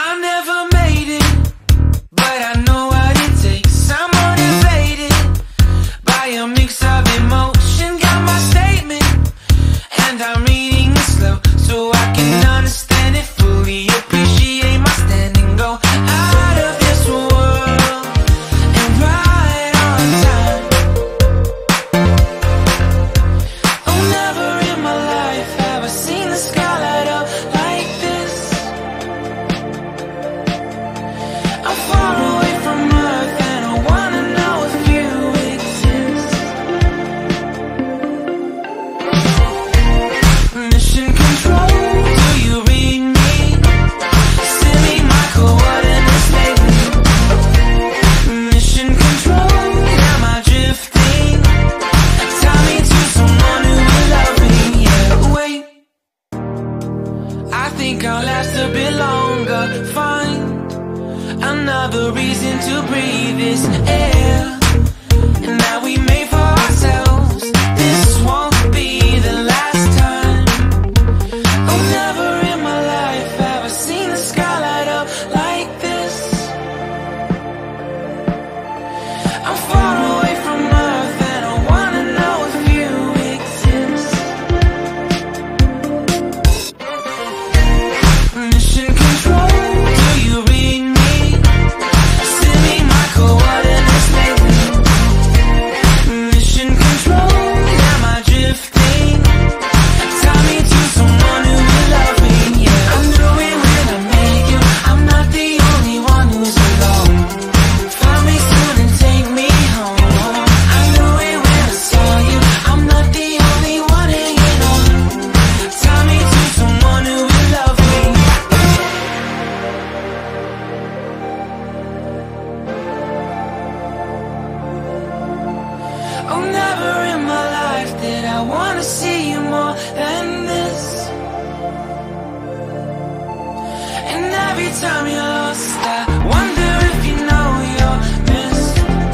I never made it, but I know what it takes. I'm motivated by a mix of emotion. Got my statement, and I'm reading it slow so I can understand it fully. Appreciate my standing, go out of this world and right on time. Oh, never in my life have I seen the sky light up like this. I'm far away from Earth and I wanna know if you exist. Mission control, do you read me? Send me my coordinates lately. Mission control, am I drifting? Tie me to someone who will love me. Yeah, wait, I think I'll last a bit longer. Find another reason to breathe this air that we made for ourselves. This won't be the last time. Oh, never in my life have I seen the sky light up like this. I'm far away from Earth and I wanna know if you exist. Mission control, do you read me? Send me my coordinates lately. Mission control, am I drifting? Tie me to someone who will love me. Yeah, I knew it when I met you. I'm not the only one who's alone. Find me soon and take me home. I knew it when I saw you. I'm not the only one hanging on. Tie me to someone who will love me. Oh, never in my life did I wanna see you more than this. And every time you're lost, I wonder if you know you're missed.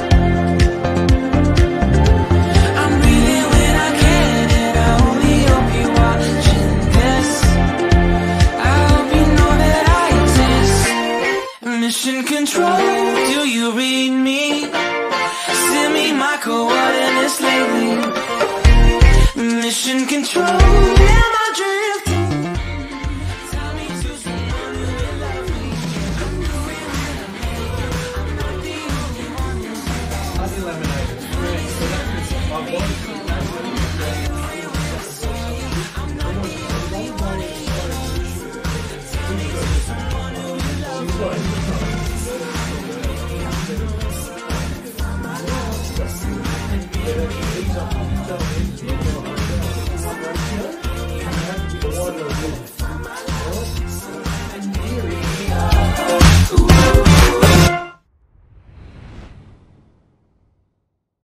I'm breathing when I can, and I only hope you're watching this. I hope you know that I exist. Mission control, do you read me? Send me my coordinates lately. Mission control, am I drifting? Tell me to someone who will love me. I knew it when I met you. I'm not the only one who's alone. That's eliminated. Great. So that is my body. I'm not the only one who's alone. Tell me to someone who will love me.